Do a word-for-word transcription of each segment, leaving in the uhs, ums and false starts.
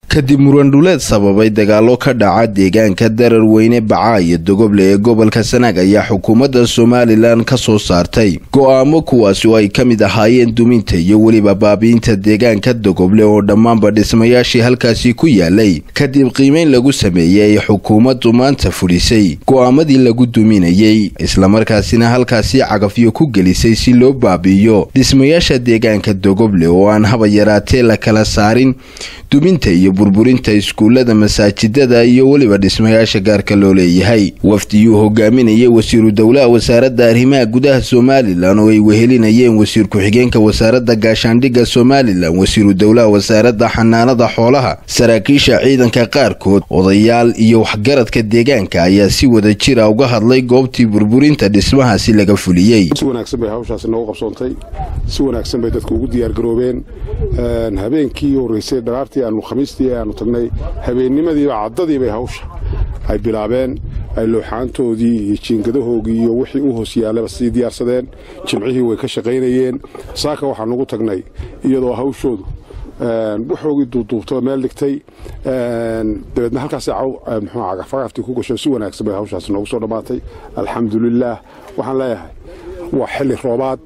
kadib muran dhuleed sababay dagaalo ka dhaca deegaanka darar weyne Baca iyo Dogoble ee gobolka Sanaag ayaa xukuumadda Soomaaliland ka soo saartay go'aamo kuwaas oo ay kamid ahaayeen duminta iyo waliba baabiinta deegaanka Dogoble oo dhammaanba dhismayaashii halkaasi ku yaalay kadib qiimeyn lagu sameeyay xukuumaddu maanta fulisay go'aamadii lagu duminayay isla markaasina halkaasi cagafyo ku gelisay si loo baabiyo dhismayaasha deegaanka Dogoble oo aan haba yaraatee la kala saarin duminta iyo burburinta iskuulada masaajidada iyo waliba dhismayaasha gaarka loo leeyahay wafdiyu hogaaminayay wasiiru dawladda wasaaradda arrimaha gudaha Soomaaliland oo ay wehelinayeen wasiir ku-xigeenka wasaaradda gaashaandhigga Soomaaliland wasiiru dawladda wasaaradda xanaanada xoolaha saraakiisha ciidanka qaarkood odayaal iyo waxgaradka deegaanka ayaa si wada jir ah uga hadlay goobtii burburinta dhismahaasi laga fuliyay si wanaagsan bay hawshaas noogu qabsoontay si wanaagsan bay dadku ugu diyaar garoobeen habeenkii horeysay dharaartii aanu khamiistii aanu tagnay habeennimadii caddadii bay hawsha ay bilaabeen ay looxaantoodii iyo jiingadahoogii iyo wixii u hoos yaalaba si diyaarsadeen jimcihii way ka shaqaynayeen saaka waxaan ugu tagnay iyadoo hawshoodu waxoogii duuduubtay meel dhigtay dabadna halkaas muxuu ahaa cagafcagaftii ku gashay si wanaagsan bay hawshaas noogu soo dhamaatay alxamdulillaah waxaan leeyahay waa xilli roobaad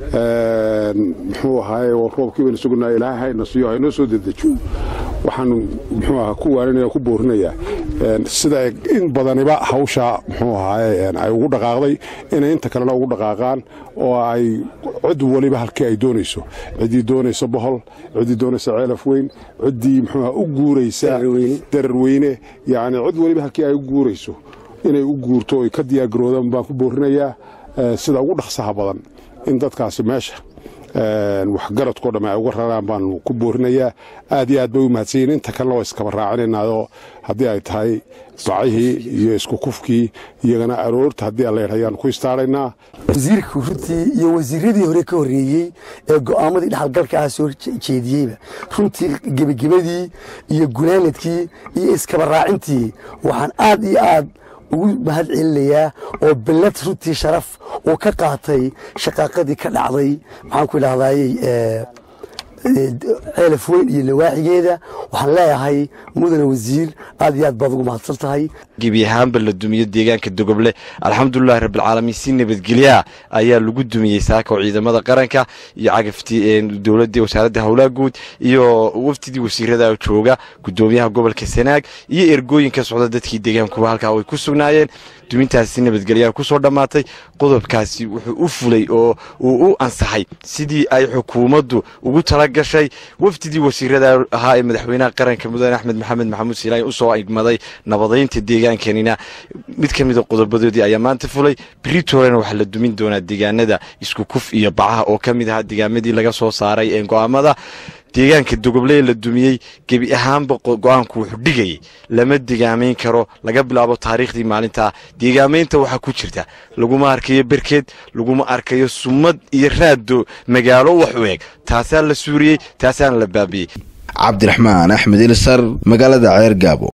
muxuu ahaa roobkii bayna sugnaa ilaahay nasiyo hayno soo dedejiyo waxaan muxuu ahaa ku waaninaya ku boorinayaa sida in badaniba hawsha muxuu ahaa ay ugu dhaqaaqday inay inta kalena ugu dhaqaaqaan oo ay cid waliba halkii ay doonayso cidii doonayso bohol cidii doonayso ceelaf weyn cidii muxuu ahaa u guuraysa darar weyne yaani cid waliba halkii ay u guurayso inay u guurto ay ka diyaar garoodaan baan ku boorinayaa sida ugu dhaqsaha badan in dadkaasi meesha wax garadko dhamay uga raraan baan ku boorinayaa aad iyo aad bay u mahadsanyihiin inta kalena waa iskaba raacinaynaado haddii ay tahay bacihii iyo isku kufkii iyagana aroorta haddii aan leeyahay ku istaaraynaa wasiirka runtii iyo wasiiradii hore ka horeeyay ee go'aamadii dhaxalgalka ah soo jeediyayba runtii gebagabadii iyo gunaanadkii iyo iskaba raacintii waxaan aad iyo aad ugu mahad celinayaa oo bilad runtii sharaf oo ka qaatay shaqaaqadii ka dhacday maxaan ku ilaahdayay ee ceelaf weyn iyo lawaaxigeeda waxaan leeyahay mudane wasiir aad iyo aad baad ugu mahadsan tahay gebi ahaanba la dumiyo deegaanka Dogoble alxamdulillaah rabbil caalamiin si nabadgelya ayaa lagu dumiyay saaka ciidamada qaranka iyo cagaftii dawladda wasaaradda hawlaha guud iyo wafdidii wasiirada jooga gudoomiyaha gobolka Sanaag iyo ergooyinka socda dadkii deegaanku halka ay ku sugnaayeen dumintaasi nabadgelya ku soo dhamaatay qodobkaasi wuxuu u fulay oo uu u ansaxay sidii ay xukuumaddu ugu tala gashay wafdidii wasiirada ahaa ee madaxweynaha qaranka mudane Axmed Maxamed Maxamuud Silaay u soo igmaday nabadeynta deegaankeena mid kamid ah qodobadoodii ayaa maanta fulay Pretoria waxa la dumin doonaa deegaanada isku kuf iyo Baca oo kamid ah deegaamadii laga soo saaray ee go'aamada deegaanka Dogoble la dumiyay gebi ahaanba go'aanku wuxuu dhigay lama deegaameyn karo laga bilaabo taariikhdii maalinta deegaameynta waxa ku jirta laguma arkayo barkeed laguma arkayo sumad iyo raado magaalo wax u eeg taasaan la suuriyay taasaan la baabiyay Cabdiraxmaan Axmed Ilsar magaalada Ceergaabo.